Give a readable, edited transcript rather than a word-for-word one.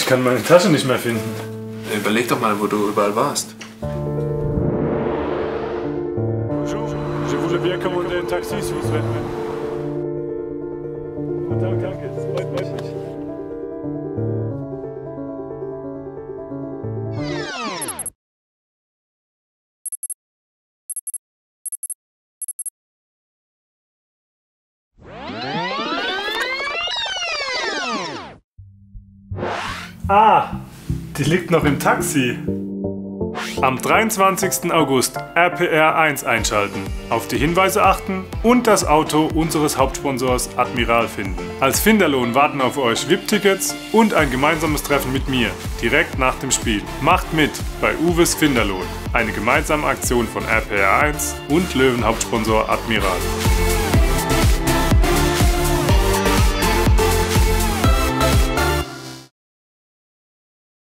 Ich kann meine Tasche nicht mehr finden. Überleg doch mal, wo du überall warst. Bonjour, je voulais bien commander un taxi, s'il vous plaît. Danke, es freut mich. Ah, die liegt noch im Taxi. Am 23. August RPR 1 einschalten, auf die Hinweise achten und das Auto unseres Hauptsponsors Admiral finden. Als Finderlohn warten auf euch VIP-Tickets und ein gemeinsames Treffen mit mir, direkt nach dem Spiel. Macht mit bei Uwes Finderlohn, eine gemeinsame Aktion von RPR 1 und Löwen Hauptsponsor Admiral.